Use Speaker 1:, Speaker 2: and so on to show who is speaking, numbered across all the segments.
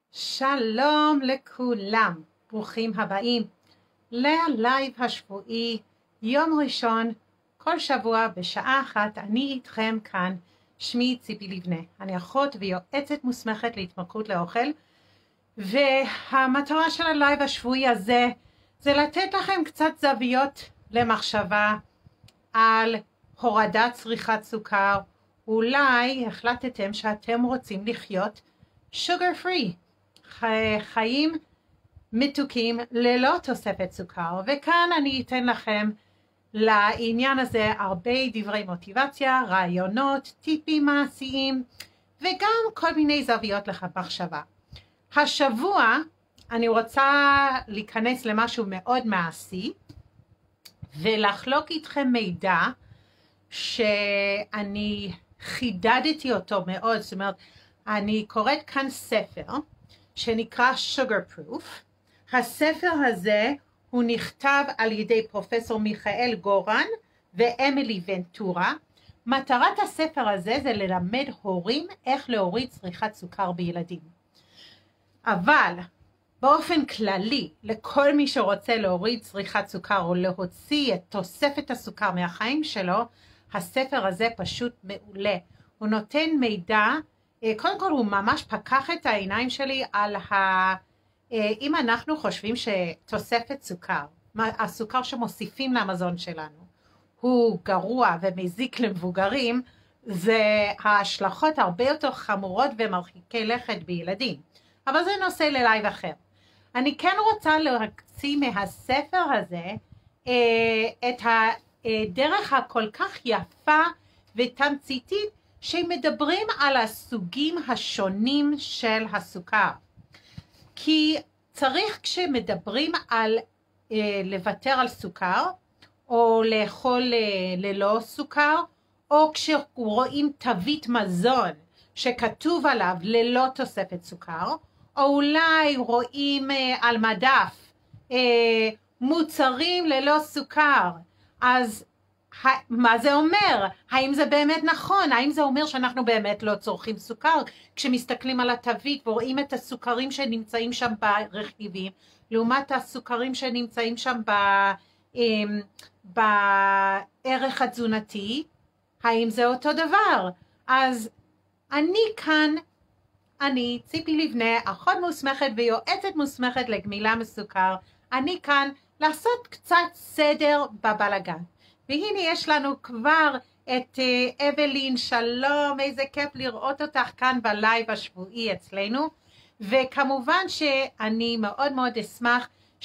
Speaker 1: שלום לכולם, ברוכים הבאים ללייב השבועי, יום ראשון, כל שבוע בשעה 1, אני איתכם כאן, שמי ציפי לבנה, אני אחות ויועצת מוסמכת להתמכרות לאוכל, והמטרה של הלייב השבועי הזה זה לתת לכם קצת זוויות למחשבה על הורדת צריכת סוכר. אולי החלטתם שאתם רוצים לחיות sugar free, חיים מתוקים ללא תוספת סוכר, וכאן אני אתן לכם לעניין הזה הרבה דברי מוטיבציה, רעיונות, טיפים מעשיים וגם כל מיני זוויות למחשבה. השבוע אני רוצה להיכנס למשהו מאוד מעשי ולחלוק איתכם מידע שאני חידדתי אותו מאוד. זאת אומרת, אני קוראת כאן ספר שנקרא Sugar Proof. הספר הזה הוא נכתב על ידי פרופסור מיכאל גורן ואמילי ונטורה. מטרת הספר הזה זה ללמד הורים איך להוריד צריכת סוכר בילדים. אבל באופן כללי, לכל מי שרוצה להוריד צריכת סוכר או להוציא את תוספת הסוכר מהחיים שלו, הספר הזה פשוט מעולה. הוא נותן מידע, קודם כל הוא ממש פקח את העיניים שלי על אם אנחנו חושבים שתוספת סוכר, הסוכר שמוסיפים למזון שלנו, הוא גרוע ומזיק למבוגרים, זה ההשלכות הרבה יותר חמורות ומרחיקי לכת בילדים. אבל זה נושא ללייב אחר. אני כן רוצה להוציא מהספר הזה את הדרך הכל כך יפה ותמציתית שמדברים על הסוגים השונים של הסוכר. כי צריך כשמדברים על לוותר על סוכר, או לאכול ללא סוכר, או כשרואים תווית מזון שכתוב עליו ללא תוספת סוכר, או אולי רואים על מדף מוצרים ללא סוכר, אז מה זה אומר? האם זה באמת נכון? האם זה אומר שאנחנו באמת לא צורכים סוכר? כשמסתכלים על התווית ורואים את הסוכרים שנמצאים שם ברכיבים, לעומת הסוכרים שנמצאים שם בערך התזונתי, האם זה אותו דבר? אז אני ציפי לבנה, אחות מוסמכת ויועצת מוסמכת לגמילה מסוכר, אני כאן לעשות קצת סדר בבלגן. והנה יש לנו כבר את אבלין. שלום, איזה כיף לראות אותך כאן בלייב השבועי אצלנו, וכמובן שאני מאוד מאוד אשמח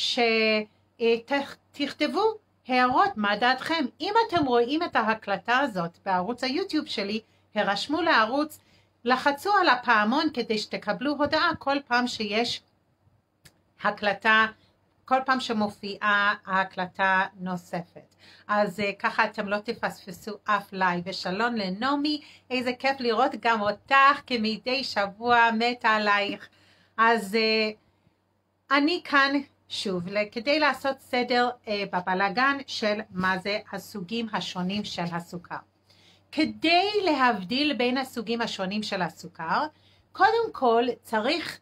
Speaker 1: שתכתבו הערות מה דעתכם. אם אתם רואים את ההקלטה הזאת בערוץ היוטיוב שלי, הרשמו לערוץ, לחצו על הפעמון כדי שתקבלו הודעה כל פעם שיש הקלטה, כל פעם שמופיעה ההקלטה נוספת. אז ככה אתם לא תפספסו אף לייב. ושלום לנעמי, איזה כיף לראות גם אותך כמדי שבוע, מתה עלייך. אז אני כאן שוב כדי לעשות סדר בבלגן של מה זה הסוגים השונים של הסוכר. כדי להבדיל בין הסוגים השונים של הסוכר, קודם כל צריך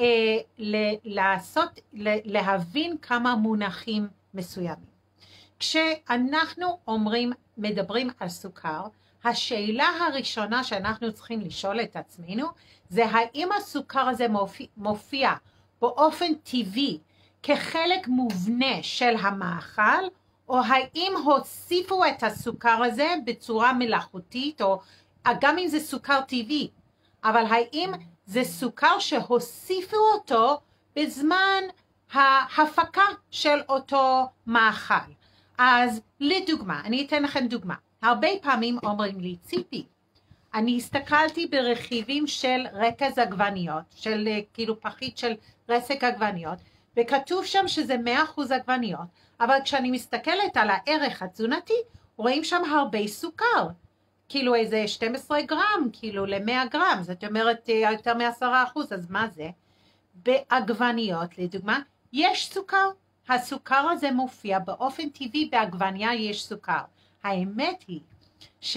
Speaker 1: להבין כמה מונחים מסוימים. כשאנחנו מדברים על סוכר, השאלה הראשונה שאנחנו צריכים לשאול את עצמנו, זה האם הסוכר הזה מופיע באופן טבעי כחלק מובנה של המאכל, או האם הוסיפו את הסוכר הזה בצורה מלאכותית, או גם אם זה סוכר טבעי, אבל האם זה סוכר שהוסיפו אותו בזמן ההפקה של אותו מאכל. אז לדוגמה, אני אתן לכם דוגמה. הרבה פעמים אומרים לי, ציפי, אני הסתכלתי ברכיבים של רכז עגבניות, של כאילו פחית של רסק עגבניות, וכתוב שם שזה 100% עגבניות, אבל כשאני מסתכלת על הערך התזונתי, רואים שם הרבה סוכר. כאילו איזה 12 גרם, כאילו ל-100 גרם, זאת אומרת יותר מ10%, אז מה זה? בעגבניות, לדוגמה, יש סוכר. הסוכר הזה מופיע באופן טבעי, בעגבניה יש סוכר. האמת היא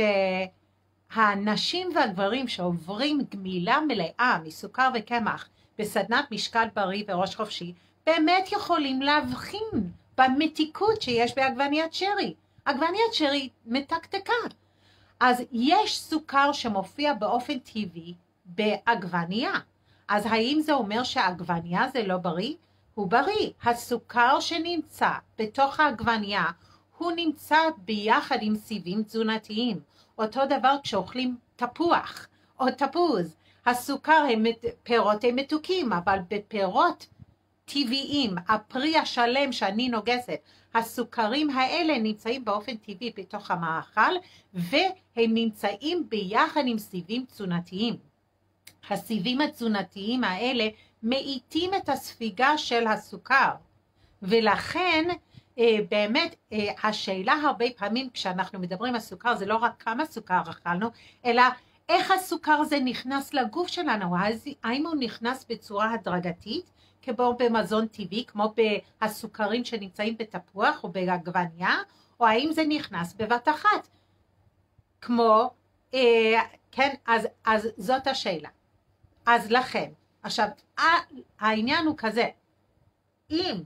Speaker 1: שהנשים והגברים שעוברים גמילה מלאה מסוכר וקמח, בסדנת משקל בריא וראש חופשי, באמת יכולים להבחין במתיקות שיש בעגבניית שרי. עגבניית שרי מתקתקה. אז יש סוכר שמופיע באופן טבעי בעגבנייה. אז האם זה אומר שהעגבנייה זה לא בריא? הוא בריא. הסוכר שנמצא בתוך העגבנייה, הוא נמצא ביחד עם סיבים תזונתיים. אותו דבר כשאוכלים תפוח או תפוז. הסוכר הם פירות הם מתוקים, אבל בפירות טבעיים, הפרי השלם שאני נוגסת, הסוכרים האלה נמצאים באופן טבעי בתוך המאכל, והם נמצאים ביחד עם סיבים תזונתיים. הסיבים התזונתיים האלה מאיטים את הספיגה של הסוכר, ולכן באמת השאלה הרבה פעמים כשאנחנו מדברים על סוכר, זה לא רק כמה סוכר אכלנו, אלא איך הסוכר הזה נכנס לגוף שלנו, האם הוא נכנס בצורה הדרגתית, כמו במזון טבעי, כמו בסוכרים שנמצאים בתפוח או בעגבנייה, או האם זה נכנס בבת אחת, כמו, כן, אז זאת השאלה. אז לכן, עכשיו, העניין הוא כזה, אם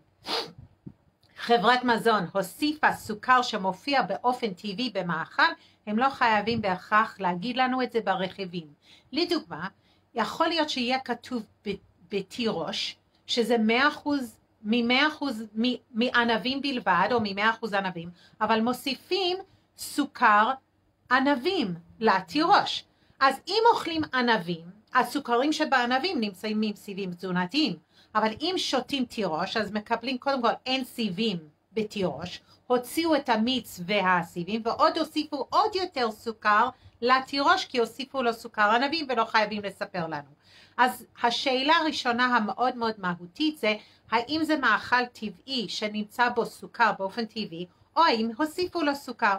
Speaker 1: חברת מזון הוסיפה סוכר שמופיע באופן טבעי במאכל, הם לא חייבים בהכרח להגיד לנו את זה ברכיבים. לדוגמה, יכול להיות שיהיה כתוב בתירוש, שזה 100% מענבים בלבד, או מ100% ענבים, אבל מוסיפים סוכר ענבים לתירוש. אז אם אוכלים ענבים, הסוכרים שבענבים נמצאים עם סיבים תזונתיים, אבל אם שותים תירוש, אז מקבלים קודם כל אין סיבים בתירוש, הוציאו את המיץ והסיבים, ועוד הוסיפו עוד יותר סוכר לתירוש, כי הוסיפו לו סוכר ענבים ולא חייבים לספר לנו. אז השאלה הראשונה המאוד מאוד מהותית זה, האם זה מאכל טבעי שנמצא בו סוכר באופן טבעי, או האם הוסיפו לו סוכר.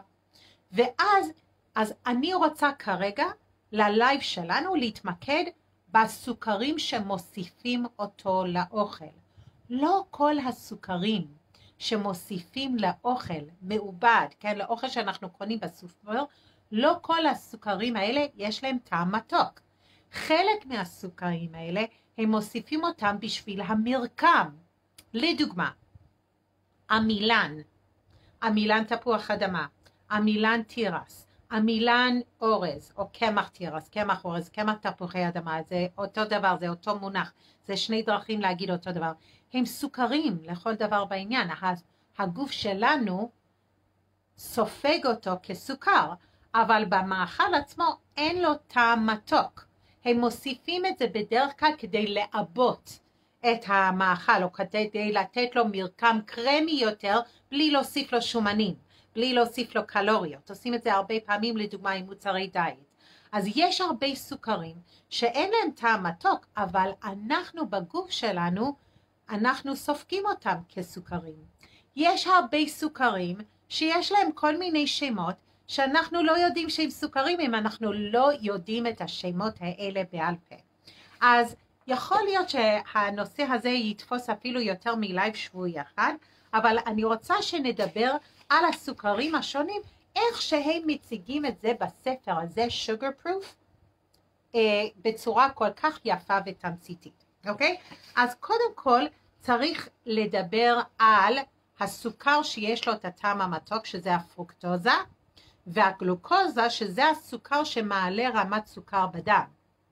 Speaker 1: אז אני רוצה כרגע ללייב שלנו להתמקד בסוכרים שמוסיפים אותו לאוכל. לא כל הסוכרים שמוסיפים לאוכל מעובד, כן, לאוכל שאנחנו קונים בסופר, לא כל הסוכרים האלה יש להם טעם מתוק. חלק מהסוכרים האלה הם מוסיפים אותם בשביל המרקם. לדוגמה, עמילן תפוח אדמה, עמילן תירס, עמילן אורז או קמח תירס, קמח אורז, קמח תפוחי אדמה, זה אותו דבר, זה אותו מונח, זה שני דרכים להגיד אותו דבר. הם סוכרים לכל דבר בעניין, הגוף שלנו סופג אותו כסוכר, אבל במאכל עצמו אין לו טעם מתוק. הם מוסיפים את זה בדרך כלל כדי לעבות את המאכל, או כדי לתת לו מרקם קרמי יותר, בלי להוסיף לו שומנים, בלי להוסיף לו קלוריות. עושים את זה הרבה פעמים לדוגמה עם מוצרי דיאט. אז יש הרבה סוכרים שאין להם טעם מתוק, אבל אנחנו בגוף שלנו, אנחנו סופגים אותם כסוכרים. יש הרבה סוכרים שיש להם כל מיני שמות, שאנחנו לא יודעים שהם סוכרים אם אנחנו לא יודעים את השמות האלה בעל פה. אז יכול להיות שהנושא הזה יתפוס אפילו יותר מלייב שבועי אחד, אבל אני רוצה שנדבר על הסוכרים השונים, איך שהם מציגים את זה בספר הזה, Sugar Proof, בצורה כל כך יפה ותמציתית, אוקיי? אז קודם כל צריך לדבר על הסוכר שיש לו את הטעם המתוק, שזה הפרוקטוזה, והגלוקוזה, שזה הסוכר שמעלה רמת סוכר בדם.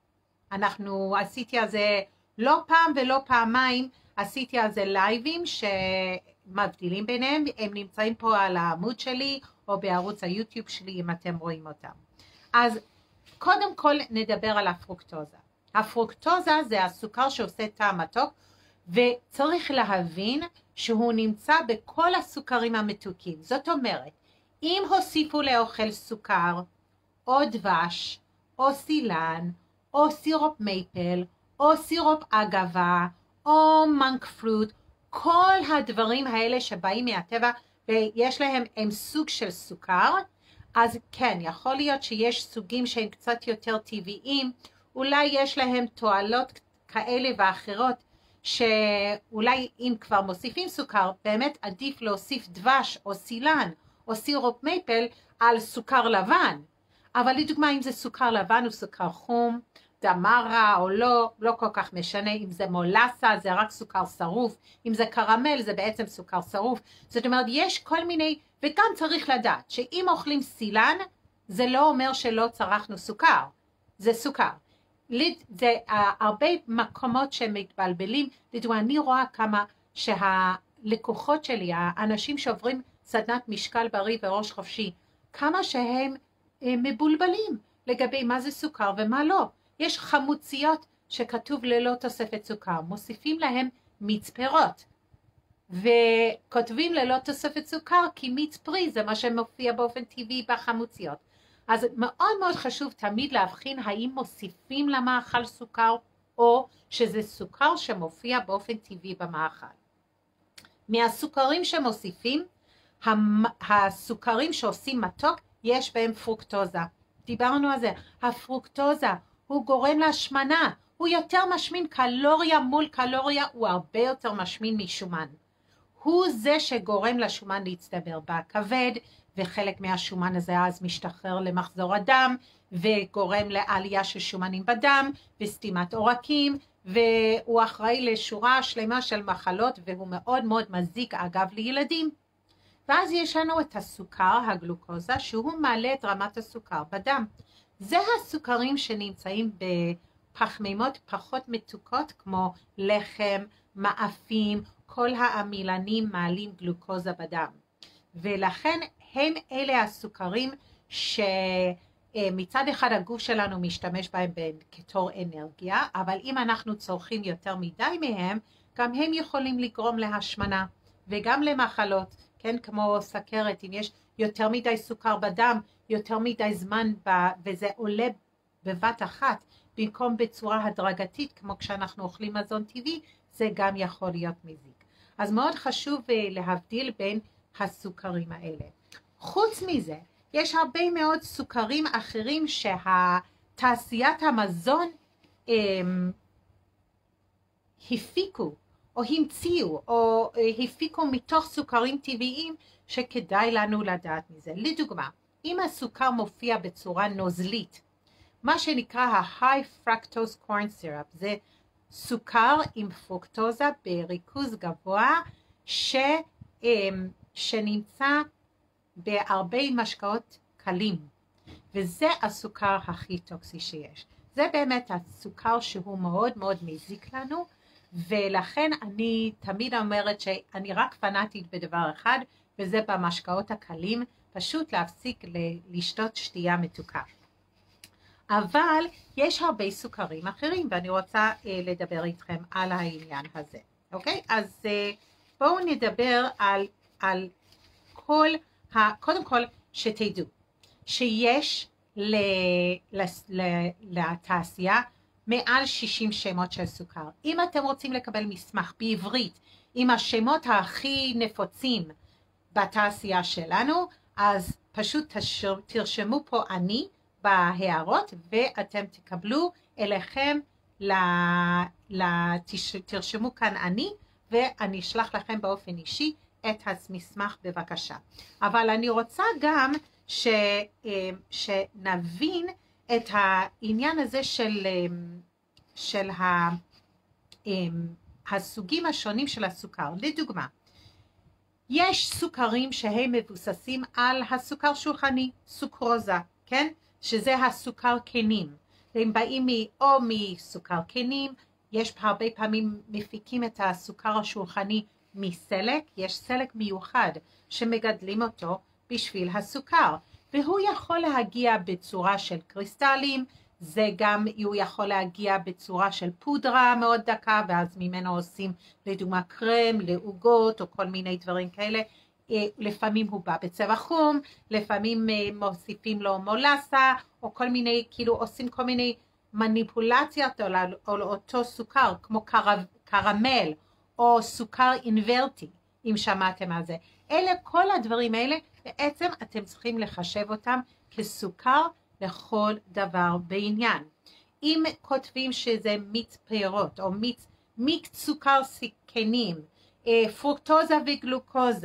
Speaker 1: עשיתי על זה לא פעם ולא פעמיים, עשיתי על זה לייבים שמבדילים ביניהם, הם נמצאים פה על העמוד שלי, או בערוץ היוטיוב שלי אם אתם רואים אותם. אז קודם כל נדבר על הפרוקטוזה. הפרוקטוזה זה הסוכר שעושה טעם מתוק, וצריך להבין שהוא נמצא בכל הסוכרים המתוקים. זאת אומרת, אם הוסיפו לאוכל סוכר, או דבש, או סילן, או סירופ מייפל, או סירופ אגבה, או מנק פרוט, כל הדברים האלה שבאים מהטבע ויש להם הם סוג של סוכר, אז כן, יכול להיות שיש סוגים שהם קצת יותר טבעיים, אולי יש להם תועלות כאלה ואחרות, שאולי אם כבר מוסיפים סוכר, באמת עדיף להוסיף דבש או סילן או סירופ מייפל על סוכר לבן. אבל לדוגמה, אם זה סוכר לבן או סוכר חום, דמרה או לא, לא כל כך משנה. אם זה מולסה זה רק סוכר שרוף, אם זה קרמל זה בעצם סוכר שרוף. זאת אומרת, יש כל מיני, וגם צריך לדעת שאם אוכלים סילן, זה לא אומר שלא צרכנו סוכר, זה סוכר. זה הרבה מקומות שמתבלבלים. לדוגמה, אני רואה כמה שהלקוחות שלי, האנשים שעוברים סדנת משקל בריא וראש חופשי, כמה שהם מבולבלים לגבי מה זה סוכר ומה לא. יש חמוציות שכתוב ללא תוספת סוכר, מוסיפים להם מיץ פירות, וכותבים ללא תוספת סוכר כי מיץ פרי זה מה שמופיע באופן טבעי בחמוציות. אז מאוד מאוד חשוב תמיד להבחין האם מוסיפים למאכל סוכר או שזה סוכר שמופיע באופן טבעי במאכל. מהסוכרים שמוסיפים, הסוכרים שעושים מתוק יש בהם פרוקטוזה. דיברנו על זה. הפרוקטוזה הוא גורם להשמנה, הוא יותר משמין, קלוריה מול קלוריה הוא הרבה יותר משמין משומן. הוא זה שגורם לשומן להצטבר בכבד, וחלק מהשומן הזה אז משתחרר למחזור הדם, וגורם לעלייה של שומנים בדם, וסתימת עורקים, והוא אחראי לשורה שלמה של מחלות, והוא מאוד מאוד מזיק אגב לילדים. ואז יש לנו את הסוכר, הגלוקוזה, שהוא מעלה את רמת הסוכר בדם. זה הסוכרים שנמצאים בפחמימות פחות מתוקות, כמו לחם, מאפים, כל העמילנים מעלים גלוקוזה בדם. ולכן הם אלה הסוכרים שמצד אחד הגוף שלנו משתמש בהם כתור אנרגיה, אבל אם אנחנו צורכים יותר מדי מהם, גם הם יכולים לגרום להשמנה וגם למחלות, כן, כמו סכרת. אם יש יותר מדי סוכר בדם, יותר מדי זמן וזה עולה בבת אחת, במקום בצורה הדרגתית, כמו כשאנחנו אוכלים מזון טבעי, זה גם יכול להיות מזיק. אז מאוד חשוב להבדיל בין הסוכרים האלה. חוץ מזה, יש הרבה מאוד סוכרים אחרים שהתעשיית המזון הפיקו, או המציאו, או הפיקו מתוך סוכרים טבעיים שכדאי לנו לדעת מזה. לדוגמה, אם הסוכר מופיע בצורה נוזלית, מה שנקרא ה-high fructose corn syrup, זה סוכר עם פרוקטוזה בריכוז גבוה שנמצא בהרבה משקאות קלים, וזה הסוכר הכי טוקסי שיש. זה באמת הסוכר שהוא מאוד מאוד מזיק לנו, ולכן אני תמיד אומרת שאני רק פנאטית בדבר אחד, וזה במשקאות הקלים, פשוט להפסיק לשתות שתייה מתוקה. אבל יש הרבה סוכרים אחרים, ואני רוצה לדבר איתכם על העניין הזה. אוקיי? אז בואו נדבר על קודם כל שתדעו, שיש לתעשייה מעל 60 שמות של סוכר. אם אתם רוצים לקבל מסמך בעברית עם השמות הכי נפוצים בתעשייה שלנו, אז פשוט תרשמו פה אני בהערות, ואתם תקבלו אליכם, תרשמו כאן אני, ואני אשלח לכם באופן אישי את המסמך בבקשה. אבל אני רוצה גם שנבין את העניין הזה של הסוגים השונים של הסוכר. לדוגמה, יש סוכרים שהם מבוססים על הסוכר שולחני, סוכרוזה, כן? שזה הסוכר קנים. הם באים או מסוכר קנים, יש הרבה פעמים מפיקים את הסוכר השולחני מסלק, יש סלק מיוחד שמגדלים אותו בשביל הסוכר, והוא יכול להגיע בצורה של קריסטלים, זה גם הוא יכול להגיע בצורה של פודרה מאוד דקה, ואז ממנו עושים לדוגמה קרם, לעוגות או כל מיני דברים כאלה. לפעמים הוא בא בצבע חום, לפעמים מוסיפים לו מולסה, או כל מיני, כאילו עושים כל מיני מניפולציות על אותו סוכר, כמו קרמל, או סוכר אינברטי, אם שמעתם על זה. כל הדברים האלה, בעצם אתם צריכים לחשב אותם כסוכר לכל דבר בעניין. אם כותבים שזה מיץ פירות, או מיץ סוכר סיכנים, פרוקטוזה וגלוקוזה,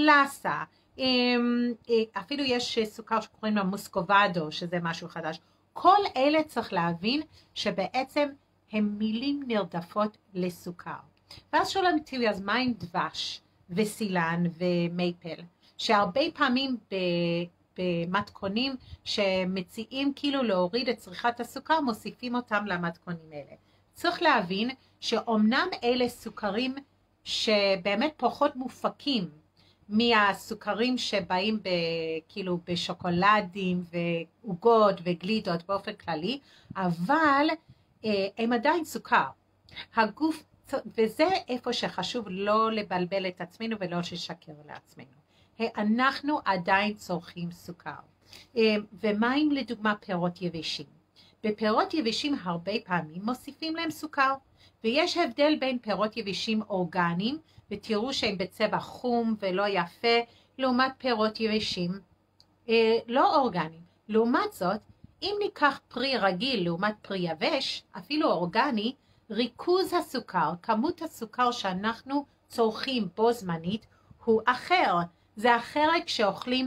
Speaker 1: מולסה, אפילו יש סוכר שקוראים לו מוסקובדו, שזה משהו חדש, כל אלה צריך להבין שבעצם הם מילים נרדפות לסוכר. ואז שואלים אותי, אז מה עם דבש וסילן ומייפל? שהרבה פעמים במתכונים שמציעים כאילו להוריד את צריכת הסוכר, מוסיפים אותם למתכונים האלה. צריך להבין שאומנם אלה סוכרים שבאמת פחות מופקים מהסוכרים שבאים כאילו בשוקולדים ועוגות וגלידות באופן כללי, אבל הם עדיין סוכר. הגוף, וזה איפה שחשוב לא לבלבל את עצמנו ולא לשקר לעצמנו. אנחנו עדיין צורכים סוכר. ומה אם לדוגמה פירות יבשים? בפירות יבשים הרבה פעמים מוסיפים להם סוכר, ויש הבדל בין פירות יבשים אורגניים, ותראו שהם בצבע חום ולא יפה, לעומת פירות יבשים לא אורגניים. לעומת זאת, אם ניקח פרי רגיל לעומת פרי יבש, אפילו אורגני, ריכוז הסוכר, כמות הסוכר שאנחנו צורכים בו זמנית, הוא אחר. זה אחרת כשאוכלים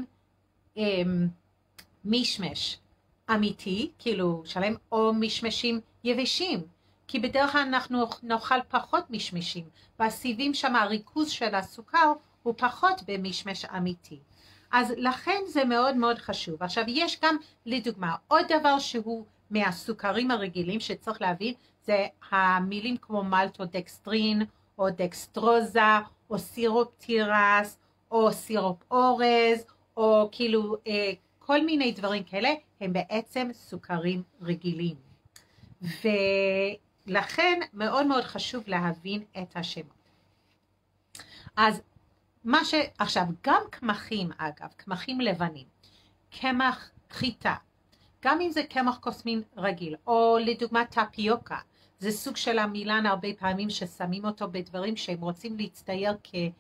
Speaker 1: מישמש אמיתי, כאילו שלם, או מישמשים יבשים. כי בדרך כלל אנחנו נאכל פחות מישמשים, והסיבים שם הריכוז של הסוכר הוא פחות במישמש אמיתי. אז לכן זה מאוד מאוד חשוב. עכשיו יש גם לדוגמה עוד דבר שהוא מהסוכרים הרגילים שצריך להבין, זה המילים כמו מלטודקסטרין או דקסטרוזה או סירופ תירס או סירופ אורז או כאילו כל מיני דברים כאלה הם בעצם סוכרים רגילים. ולכן מאוד מאוד חשוב להבין את השמות. אז עכשיו גם קמחים אגב, קמחים לבנים, קמח חיטה, גם אם זה קמח קוסמין רגיל, או לדוגמה טפיוקה, זה סוג של המילן הרבה פעמים ששמים אותו בדברים שהם רוצים להצטייר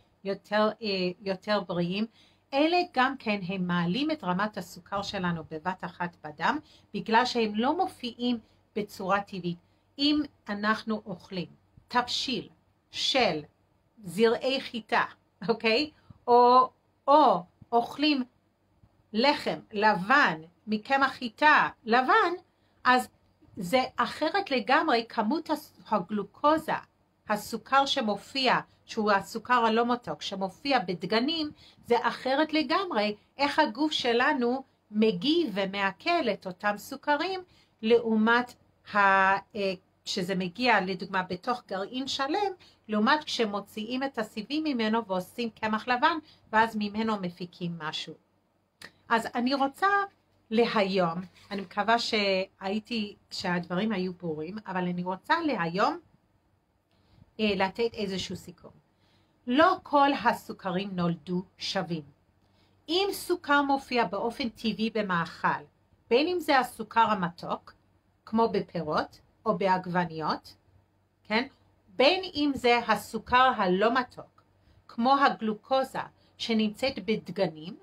Speaker 1: כיותר בריאים, אלה גם כן הם מעלים את רמת הסוכר שלנו בבת אחת בדם, בגלל שהם לא מופיעים בצורה טבעית. אם אנחנו אוכלים תבשיל של זרעי חיטה, אוקיי? או אוכלים לחם לבן מקמח חיטה לבן, אז זה אחרת לגמרי. כמות הגלוקוזה, הסוכר שמופיע, שהוא הסוכר הלא מתוק, שמופיע בדגנים, זה אחרת לגמרי איך הגוף שלנו מגיב ומעכל את אותם סוכרים, לעומת שזה מגיע לדוגמה בתוך גרעין שלם, לעומת כשמוציאים את הסיבים ממנו ועושים קמח לבן, ואז ממנו מפיקים משהו. אז אני רוצה להיום, אני מקווה שהדברים היו ברורים, אבל אני רוצה להיום לתת איזשהו סיכום. לא כל הסוכרים נולדו שווים. אם סוכר מופיע באופן טבעי במאכל, בין אם זה הסוכר המתוק, כמו בפירות או בעגבניות, כן? בין אם זה הסוכר הלא מתוק, כמו הגלוקוזה שנמצאת בדגנים,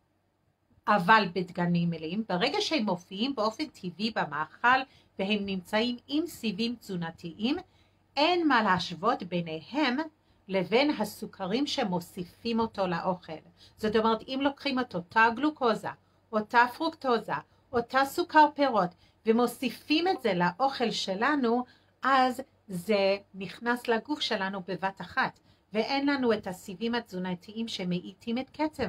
Speaker 1: אבל בדגנים מלאים, ברגע שהם מופיעים באופן טבעי במאכל והם נמצאים עם סיבים תזונתיים, אין מה להשוות ביניהם לבין הסוכרים שמוסיפים אותו לאוכל. זאת אומרת, אם לוקחים את אותה גלוקוזה, אותה פרוקטוזה, אותה סוכר פירות, ומוסיפים את זה לאוכל שלנו, אז זה נכנס לגוף שלנו בבת אחת, ואין לנו את הסיבים התזונתיים שמאיטים את קצב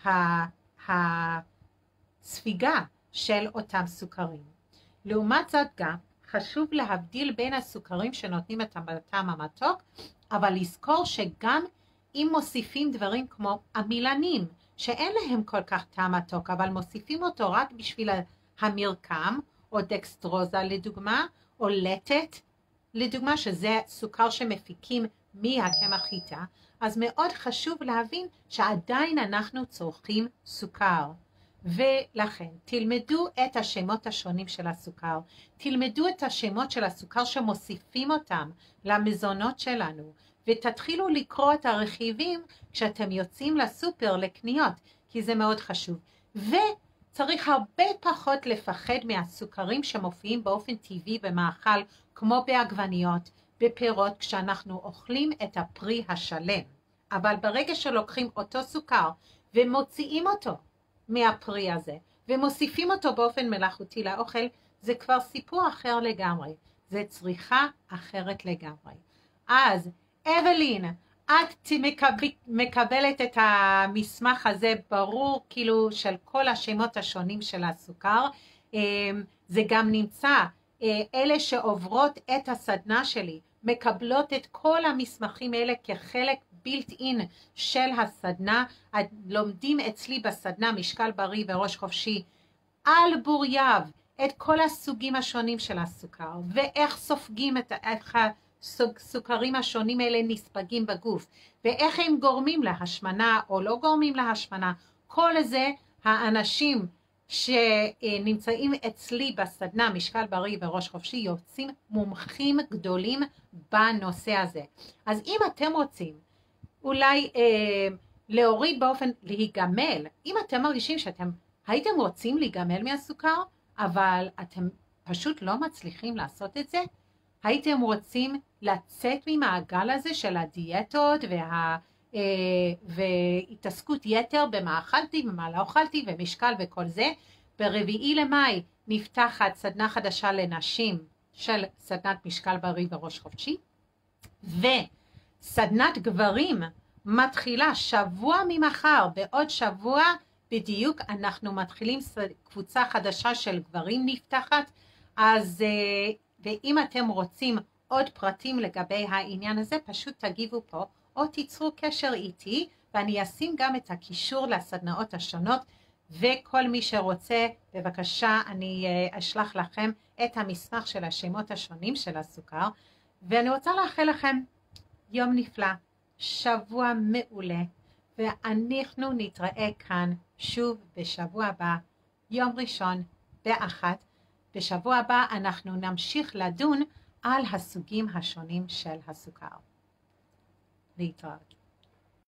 Speaker 1: הספיגה של אותם סוכרים. לעומת זאת גם חשוב להבדיל בין הסוכרים שנותנים את הטעם המתוק, אבל לזכור שגם אם מוסיפים דברים כמו המילנים, שאין להם כל כך טעם מתוק, אבל מוסיפים אותו רק בשביל המרקם, או דקסטרוזה לדוגמה, או לטט לדוגמה, שזה סוכר שמפיקים מהקמח חיטה, אז מאוד חשוב להבין שעדיין אנחנו צורכים סוכר. ולכן תלמדו את השמות השונים של הסוכר, תלמדו את השמות של הסוכר שמוסיפים אותם למזונות שלנו, ותתחילו לקרוא את הרכיבים כשאתם יוצאים לסופר לקניות, כי זה מאוד חשוב. וצריך הרבה פחות לפחד מהסוכרים שמופיעים באופן טבעי במאכל, כמו בעגבניות, בפירות, כשאנחנו אוכלים את הפרי השלם. אבל ברגע שלוקחים אותו סוכר ומוציאים אותו מהפרי הזה, ומוסיפים אותו באופן מלאכותי לאוכל, זה כבר סיפור אחר לגמרי, זה צריכה אחרת לגמרי. אז אבלין, את מקבלת את המסמך הזה ברור כאילו של כל השמות השונים של הסוכר, זה גם נמצא, אלה שעוברות את הסדנה שלי מקבלות את כל המסמכים האלה כחלק בילט-אין של הסדנה, לומדים אצלי בסדנה משקל בריא וראש חופשי על בורייב את כל הסוגים השונים של הסוכר ואיך סופגים איך הסוכרים השונים האלה נספגים בגוף ואיך הם גורמים להשמנה או לא גורמים להשמנה. כל זה האנשים שנמצאים אצלי בסדנה משקל בריא וראש חופשי יוצאים מומחים גדולים בנושא הזה. אז אם אתם רוצים אולי להוריד באופן להיגמל, אם אתם מרגישים שאתם הייתם רוצים להיגמל מהסוכר אבל אתם פשוט לא מצליחים לעשות את זה, הייתם רוצים לצאת ממעגל הזה של הדיאטות והתעסקות יתר במה אכלתי ומה לא אכלתי ומשקל וכל זה, ב4 למאי נפתחת סדנה חדשה לנשים של סדנת משקל בריא וראש חופשי, וסדנת גברים מתחילה שבוע ממחר, בעוד שבוע בדיוק אנחנו מתחילים קבוצה חדשה של גברים נפתחת. אז ואם אתם רוצים עוד פרטים לגבי העניין הזה, פשוט תגיבו פה או תיצרו קשר איתי ואני אשים גם את הקישור לסדנאות השונות, וכל מי שרוצה בבקשה אני אשלח לכם את המסמך של השמות השונים של הסוכר. ואני רוצה לאחל לכם יום נפלא, שבוע מעולה, ואנחנו נתראה כאן שוב בשבוע הבא, יום ראשון ב13:00. בשבוע הבא אנחנו נמשיך לדון על הסוגים השונים של הסוכר. להתראות.